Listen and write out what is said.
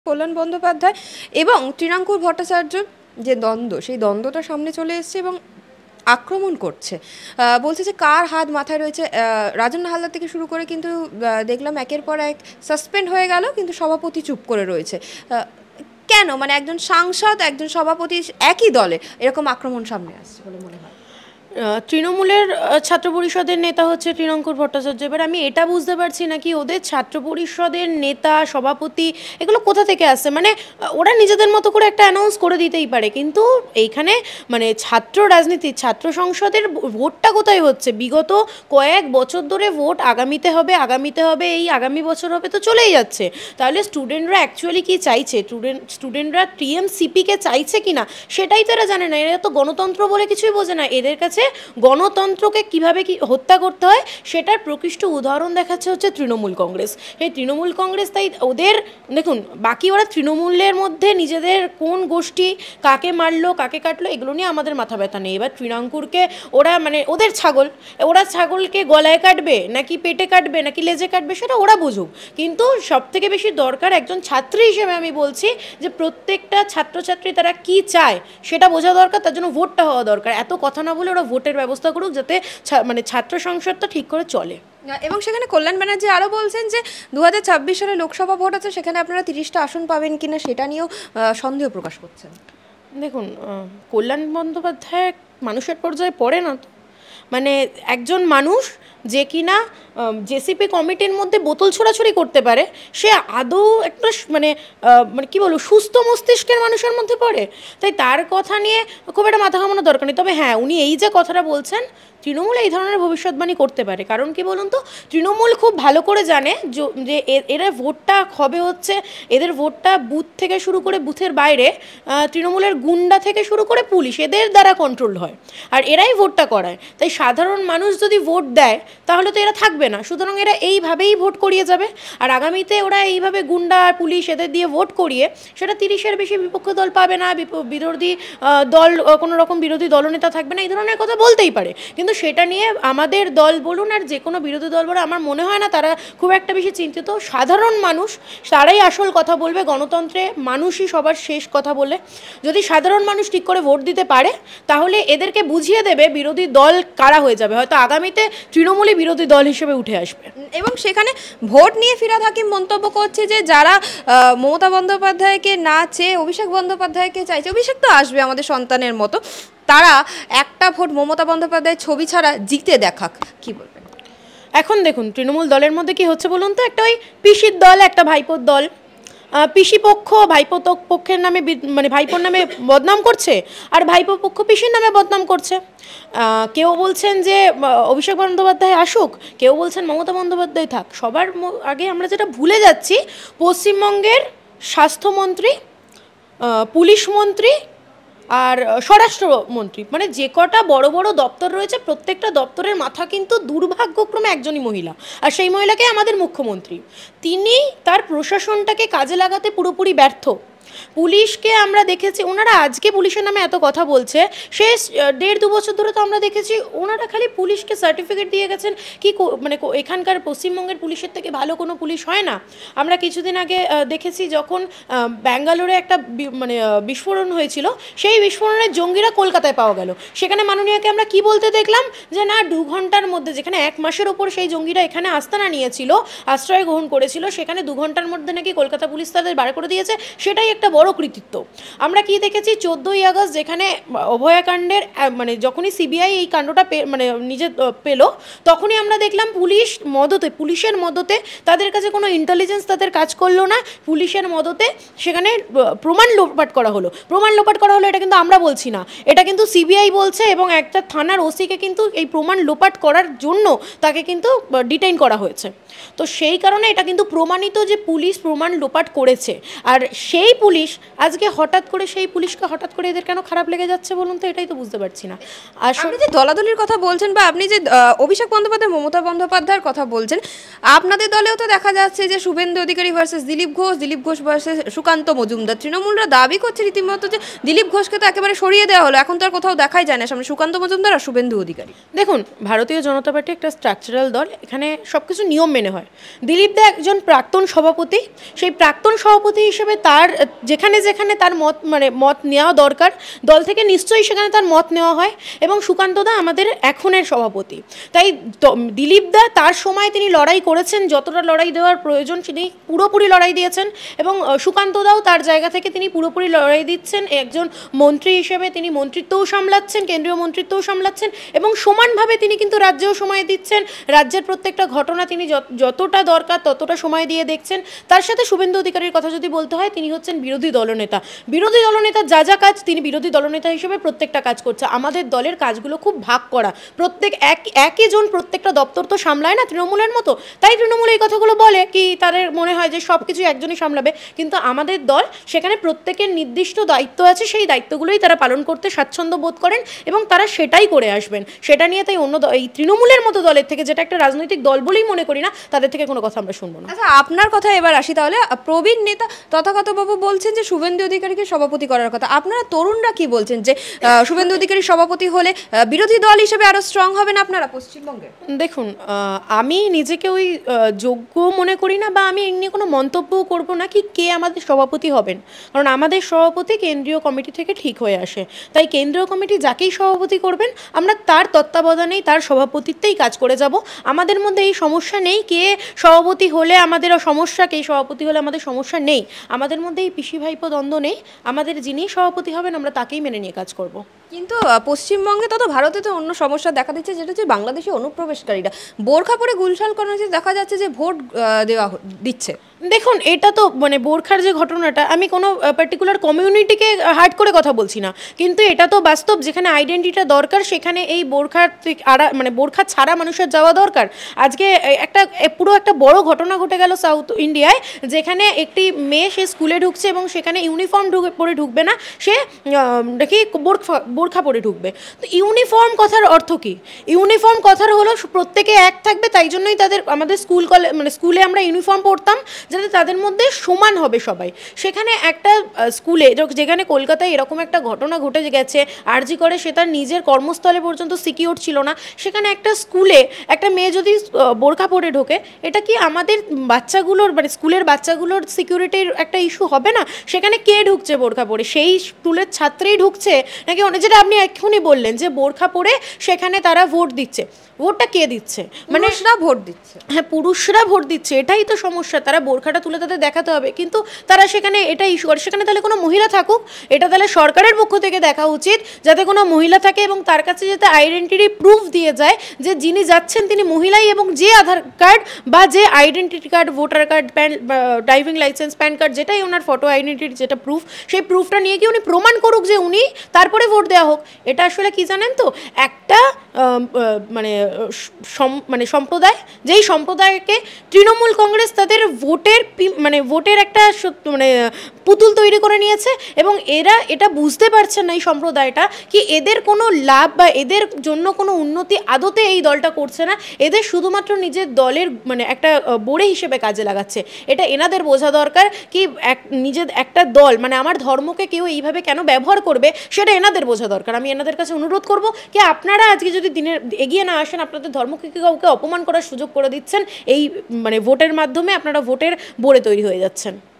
কল্যাণ বন্দ্যোপাধ্যায় এবং তৃণাঙ্কুর ভট্টাচার্য যে দ্বন্দ্ব, সেই দ্বন্দ্বটা সামনে চলে এসছে এবং আক্রমণ করছে। বলছে যে কার হাত মাথায় রয়েছে। রাজন হালদার থেকে শুরু করে কিন্তু দেখলাম একের পর এক সাসপেন্ড হয়ে গেল, কিন্তু সভাপতি চুপ করে রয়েছে। কেন, মানে একজন সাংসদ, একজন সভাপতি একই দলে এরকম আক্রমণ সামনে আসছে বলে মনে হয়? তৃণমূলের ছাত্র পরিষদের নেতা হচ্ছে তৃণাঙ্কুর ভট্টাচার্য। এবার আমি এটা বুঝতে পারছি না কি ওদের ছাত্র পরিষদের নেতা সভাপতি এগুলো কোথা থেকে আসছে। মানে ওরা নিজেদের মতো করে একটা অ্যানাউন্স করে দিতেই পারে, কিন্তু এইখানে মানে ছাত্র রাজনীতি, ছাত্র সংসদের ভোটটা কোথায় হচ্ছে? বিগত কয়েক বছর ধরে ভোট আগামীতে হবে, এই আগামী বছর হবে, তো চলেই যাচ্ছে। তাহলে স্টুডেন্টরা অ্যাকচুয়ালি কি চাইছে, স্টুডেন্টরা টিএমসিপিকে চাইছে কি না সেটাই তো এরা জানে না। এরা তো গণতন্ত্র বলে কিছুই বোঝে না। এদের কাছে গণতন্ত্রকে কিভাবে কি হত্যা করতে হয় সেটার প্রকৃষ্ট উদাহরণ দেখাচ্ছে হচ্ছে তৃণমূল কংগ্রেস। এই তৃণমূল কংগ্রেস, তাই ওদের দেখুন, বাকি ওরা তৃণমূলের মধ্যে নিজেদের কোন গোষ্ঠী কাকে মারলো কাকে কাটলো এগুলো নিয়ে আমাদের মাথা ব্যথা নেই। এবার তৃণাঙ্কুরকে ওরা মানে ওদের ছাগল, ওরা ছাগলকে গলায় কাটবে নাকি পেটে কাটবে নাকি লেজে কাটবে সেটা ওরা বুঝুক। কিন্তু সব থেকে বেশি দরকার একজন ছাত্রী হিসেবে আমি বলছি যে প্রত্যেকটা ছাত্রছাত্রী তারা কি চায় সেটা বোঝা দরকার, তার জন্য ভোটটা হওয়া দরকার। এত কথা না বলে ওরা ভোটের ব্যবস্থা করুক, যাতে মানে ছাত্র সংসদটা ঠিক করে চলে। এবং সেখানে কল্যাণ ব্যানার্জি আরও বলছেন যে 2026 সালে লোকসভা ভোট আছে, সেখানে আপনারা 30টা আসন পাবেন কিনা সেটা নিয়েও সন্দেহ প্রকাশ করছেন। দেখুন, কল্যাণ বন্দ্যোপাধ্যায় মানুষের পর্যায়ে পড়ে না তো। মানে একজন মানুষ যে কিনা জেসিপি কমিটির মধ্যে বোতল ছোড়াছুড়ি করতে পারে, সে আদৌ একটা মানে মানে কী বলবো সুস্থ মস্তিষ্কের মানুষের মধ্যে পড়ে? তাই তার কথা নিয়ে খুব একটা মাথা ঘামানোর দরকার নেই। তবে হ্যাঁ, উনি এই যে কথাটা বলছেন, তৃণমূল এই ধরনের ভবিষ্যৎবাণী করতে পারে। কারণ কি বলুন তো, তৃণমূল খুব ভালো করে জানে যে এরা ভোটটা হবে হচ্ছে, এদের ভোটটা বুথ থেকে শুরু করে বুথের বাইরে তৃণমূলের গুন্ডা থেকে শুরু করে পুলিশ এদের দ্বারা কন্ট্রোল হয়, আর এরাই ভোটটা করায়। তাই সাধারণ মানুষ যদি ভোট দেয় তাহলে তো এরা থাকবে না, সুতরাং এরা এইভাবেই ভোট করিয়ে যাবে। আর আগামীতে ওরা এইভাবে গুন্ডা পুলিশ এদের দিয়ে ভোট করিয়ে সেটা 30-এর বেশি বিপক্ষ দল পাবে না, বিরোধী দল কোনো রকম বিরোধী দলনেতা থাকবে না, এই ধরনের কথা বলতেই পারে। কিন্তু সেটা নিয়ে আমাদের দল বলুন আর যে কোনো বিরোধী দল বলুন, আমার মনে হয় না তারা খুব একটা বেশি চিন্তিত। সাধারণ মানুষ তারাই আসল কথা বলবে। গণতন্ত্রে মানুষই সবার শেষ কথা বলে। যদি সাধারণ মানুষ ঠিক করে ভোট দিতে পারে তাহলে এদেরকে বুঝিয়ে দেবে বিরোধী দল কারা হয়ে যাবে। হয়তো আগামীতে তৃণমূলই বিরোধী দল হিসেবে উঠে আসবে। এবং সেখানে ভোট নিয়ে ফিরহাদ হাকিম মন্তব্য করছে যে যারা মমতা বন্দ্যোপাধ্যায়কে না চেয়ে অভিষেক বন্দ্যোপাধ্যায়কে চাইছে, অভিষেক তো আসবে আমাদের সন্তানের মতো, তারা একটা ভোট মমতা বন্দ্যোপাধ্যায়ের ছবি ছাড়া জিতে দেখাক। কি বলবেন? এখন দেখুন, তৃণমূল দলের মধ্যে কি হচ্ছে বলুন তো, একটা ওই পিসির দল, একটা ভাইপোর দল। পিসি পক্ষ ভাইপো পক্ষের নামে মানে ভাইপোর নামে বদনাম করছে, আর ভাইপো পক্ষ পিসির নামে বদনাম করছে। কেউ বলছেন যে অভিষেক বন্দ্যোপাধ্যায় আসুক, কেউ বলছেন মমতা বন্দ্যোপাধ্যায় থাক। সবার আগে আমরা যেটা ভুলে যাচ্ছি, পশ্চিমবঙ্গের স্বাস্থ্যমন্ত্রী, পুলিশ মন্ত্রী আর স্বরাষ্ট্রমন্ত্রী, মানে যে কটা বড় বড় দপ্তর রয়েছে প্রত্যেকটা দপ্তরের মাথা কিন্তু দুর্ভাগ্যক্রমে একজনই মহিলা, আর সেই মহিলাকে আমাদের মুখ্যমন্ত্রী। তিনি তার প্রশাসনটাকে কাজে লাগাতে পুরোপুরি ব্যর্থ। পুলিশকে আমরা দেখেছি, ওনারা আজকে পুলিশের নামে এত কথা বলছে, শেষ 1.5-2 বছর ধরে তো আমরা দেখেছি ওনারা খালি পুলিশকে সার্টিফিকেট দিয়ে গেছেন কি মানে এখানকার পশ্চিমবঙ্গের পুলিশের থেকে ভালো কোনো পুলিশ হয় না। আমরা কিছুদিন আগে দেখেছি যখন ব্যাঙ্গালোরে একটা মানে বিস্ফোরণ হয়েছিল, সেই বিস্ফোরণের জঙ্গিরা কলকাতায় পাওয়া গেল। সেখানে মাননীয়াকে আমরা কি বলতে দেখলাম যে না, 2 ঘন্টার মধ্যে, যেখানে 1 মাসের ওপর সেই জঙ্গিরা এখানে আস্তানা নিয়েছিল, আশ্রয় গ্রহণ করেছিল, সেখানে 2 ঘন্টার মধ্যে নাকি কলকাতা পুলিশ তাদের বার করে দিয়েছে। সেটাই একটা বড় কৃতিত্ব। আমরা কি দেখেছি 14ই আগস্ট যেখানে অভয়াকাণ্ডের মানে যখনই সিবিআই এই কাণ্ডটা মানে নিজে পেল, তখনই আমরা দেখলাম পুলিশের মদতে, তাদের কাছে কোনো ইন্টেলিজেন্স তাদের কাজ করলো না, পুলিশের মদতে সেখানে প্রমাণ লোপাট করা হলো। এটা কিন্তু আমরা বলছি না, এটা কিন্তু সিবিআই বলছে, এবং একটা থানার ওসিকে কিন্তু এই প্রমাণ লোপাট করার জন্য তাকে কিন্তু ডিটেইন করা হয়েছে। তো সেই কারণে এটা কিন্তু প্রমাণিত যে পুলিশ প্রমাণ লোপাট করেছে। আর সেই পুলিশ আজকে হঠাৎ করে সেই পুলিশকে হঠাৎ করে এদের কেন খারাপ লেগে যাচ্ছে বলুন তো, এটাই তো বুঝতে পারছি না। আপনি যে দলাদলির কথা বলছেন বা আপনি যে অভিষেক বন্দ্যোপাধ্যায় মমতা বন্দ্যোপাধ্যায়ের কথা বলছেন, আপনাদের দলেও তো দেখা যাচ্ছে যে শুভেন্দু অধিকারী ভার্সেস দিলীপ ঘোষ ভার্সেস সুকান্ত মজুমদার। তৃণমূলরা দাবি করছে রীতিমতো যে দিলীপ ঘোষকে তো একেবারে সরিয়ে দেওয়া হলো, এখন তো আর কোথাও দেখাই যায় না সামনে সুকান্ত মজুমদার আর শুভেন্দু অধিকারী। দেখুন, ভারতীয় জনতা পার্টি একটা স্ট্রাকচারাল দল, এখানে সব কিছু নিয়ম মেনে হয়। দিলীপ দা একজন প্রাক্তন সভাপতি, সেই প্রাক্তন সভাপতি হিসেবে তার যেখানে যেখানে তার মত নেওয়া দরকার দল থেকে নিশ্চয়ই সেখানে তার মত নেওয়া হয়, এবং সুকান্ত দা আমাদের এখনের সভাপতি। তাই দিলীপ দা তার সময় তিনি লড়াই করেছেন, যতটা লড়াই দেওয়ার প্রয়োজন তিনি পুরোপুরি লড়াই দিয়েছেন, এবং সুকান্ত দাও তার জায়গা থেকে তিনি পুরোপুরি লড়াই দিচ্ছেন। একজন মন্ত্রী হিসেবে তিনি মন্ত্রিত্বও সামলাচ্ছেন, কেন্দ্রীয় মন্ত্রিত্বও সামলাচ্ছেন, এবং সমানভাবে তিনি কিন্তু রাজ্যেও সময় দিচ্ছেন। রাজ্যের প্রত্যেকটা ঘটনা তিনি যতটা দরকার ততটা সময় দিয়ে দেখছেন। তার সাথে শুভেন্দু অধিকারীর কথা যদি বলতে হয়, তিনি হচ্ছেন বিরোধী দলনেতা। বিরোধী দলনেতা যা যা কাজ তিনি বিরোধী দলনেতা হিসেবে প্রত্যেকটা কাজ করছে। আমাদের দলের কাজগুলো খুব ভাগ করা, একই জন প্রত্যেকটা দপ্তর তো সামলায় না তৃণমূলের মতো। তাই তৃণমূল এই কথাগুলো বলে কি তাদের মনে হয় যে সব কিছু একজনই সামলাবে, কিন্তু আমাদের দল সেখানে প্রত্যেকের নির্দিষ্ট দায়িত্ব আছে, সেই দায়িত্বগুলোই তারা পালন করতে স্বাচ্ছন্দ্য বোধ করেন এবং তারা সেটাই করে আসবেন। সেটা নিয়ে তাই এই তৃণমূলের মতো দলের থেকে, যেটা একটা রাজনৈতিক দল বলেই মনে করি না, তাদের থেকে কোনো কথা আমরা শুনবো না। আচ্ছা, আপনার কথা এবার আসি তাহলে। প্রবীণ নেতা তথাগত বাবু বলছেন যে শুভেন্দু অধিকারীকে সভাপতি করার কথা। আপনারা তরুণরা কি বলছেন যে শুভেন্দু অধিকারী সভাপতি হলে বিরোধী দল হিসেবে আরো স্ট্রং হবেন আপনারা পশ্চিমবঙ্গে? দেখুন, আমি নিজেকে ওই যোগ্য মনে করি না, বা আমি এমনি কোনো মন্তব্যও করব না কি কে আমাদের সভাপতি হবেন, কারণ আমাদের সভাপতি কেন্দ্রীয় কমিটি থেকে ঠিক হয়ে আসে। তাই কেন্দ্রীয় কমিটি যাকেই সভাপতি করবেন আমরা তার তত্ত্বাবধানেই তার সভাপতিত্বেই কাজ করে যাব। আমাদের মধ্যে এই সমস্যা নেই কে সভাপতি হলে আমাদের সমস্যা, কে সভাপতি হলে আমাদের সমস্যা নেই। আমাদের মধ্যে এই পিসি ভাইপো দ্বন্দ্ব নেই। আমাদের যিনি সভাপতি হবেন আমরা তাকেই মেনে নিয়ে কাজ করব। কিন্তু পশ্চিমবঙ্গে তত ভারতে তো অন্য সমস্যা দেখা দিচ্ছে, যেটা হচ্ছে বাংলাদেশি অনুপ্রবেশকারীরা বোরখা পরে গুলশাল করানো দেখা যাচ্ছে যে ভোট দিচ্ছে। দেখুন, এটা তো বোরখার যে ঘটনাটা, আমি কোনো পার্টিকুলার কমিউনিটিকে হার্ট করে কথা বলছি না, কিন্তু এটা তো বাস্তব। যেখানে আইডেন্টিটিটা দরকার সেখানে এই বোরখা ছাড়া মানুষের যাওয়া দরকার। আজকে পুরো একটা বড় ঘটনা ঘটে গেল সাউথ ইন্ডিয়ায়, যেখানে একটি মেয়ে সে স্কুলে ঢুকছে এবং সেখানে ইউনিফর্ম পরে ঢুকবে না, সে দেখি বোরখা পরে ঢুকবে। তো ইউনিফর্ম কথার অর্থ কি? ইউনিফর্ম কথার হলো প্রত্যেকে এক থাকবে, তাই জন্যই আমাদের স্কুলে আমরা ইউনিফর্ম পরতাম যাতে তাদের মধ্যে সমান হবে সবাই। সেখানে একটা স্কুলে, যেখানে কলকাতায় এরকম একটা ঘটনা ঘটে গেছে আরজি করে, সে তার নিজের কর্মস্থলে পর্যন্ত সিকিউর ছিল না, সেখানে একটা স্কুলে একটা মেয়ে যদি বোরখা পরে ঢোকে, এটা কি আমাদের বাচ্চাগুলোর স্কুলের বাচ্চাগুলোর সিকিউরিটির একটা ইস্যু হবে না? সেখানে কে ঢুকছে বোরখা পরে? সেই স্কুলের ছাত্রই ঢুকছে নাকি যেটা আপনি এক্ষুনি বললেন যে বোরখা পরে সেখানে তারা ভোট দিচ্ছে, ভোটটা কে দিচ্ছে? পুরুষরা ভোট দিচ্ছে। হ্যাঁ, পুরুষরা ভোট দিচ্ছে, এটাই তো সমস্যা। তারা বোরখাটা তুলে তাদের দেখাতে হবে, কিন্তু তারা সেখানে এটা ইস্যু করে। সেখানে তাহলে কোনো মহিলা থাকুক, এটা তাহলে সরকারের পক্ষ থেকে দেখা উচিত যাতে কোনো মহিলা থাকে এবং তার কাছে যাতে আইডেন্টিটি প্রুফ দিয়ে যায় যে যিনি যাচ্ছেন তিনি মহিলাই, এবং যে আধার কার্ড বা যে identity card, voter card, driving licence, PAN card, যেটাই ওনার ফটো আইডেন্টিটি যেটা প্রুফ, সেই প্রুফটা নিয়ে গিয়ে উনি প্রমাণ করুক যে উনি, তারপরে ভোট দেওয়া হোক। এটা আসলে কি জানেন তো, একটা সম্প্রদায়, যেই সম্প্রদায়কে তৃণমূল কংগ্রেস তাদের ভোটের একটা পুতুল তৈরি করে নিয়েছে, এবং এরা এটা বুঝতে পারছেন না এই সম্প্রদায়টা কি এদের কোনো লাভ বা এদের জন্য কোনো উন্নতি আদতে এই দলটা করছে না, এদের শুধুমাত্র নিজের দলের একটা বোড়ে হিসেবে কাজে লাগাচ্ছে। এটা এনাদের বোঝা দরকার কি নিজের একটা দল, আমার ধর্মকে কেউ এইভাবে কেন ব্যবহার করবে, সেটা এনাদের বোঝা দরকার। আমি এনাদের কাছে অনুরোধ করব কি আপনারা আজকে যদি দিনের এগিয়ে না আসেন, আপনাদের ধর্মকে কাউকে অপমান করার সুযোগ করে দিচ্ছেন, এই ভোটের মাধ্যমে আপনারা ভোটের বোড়ে তৈরি হয়ে যাচ্ছেন।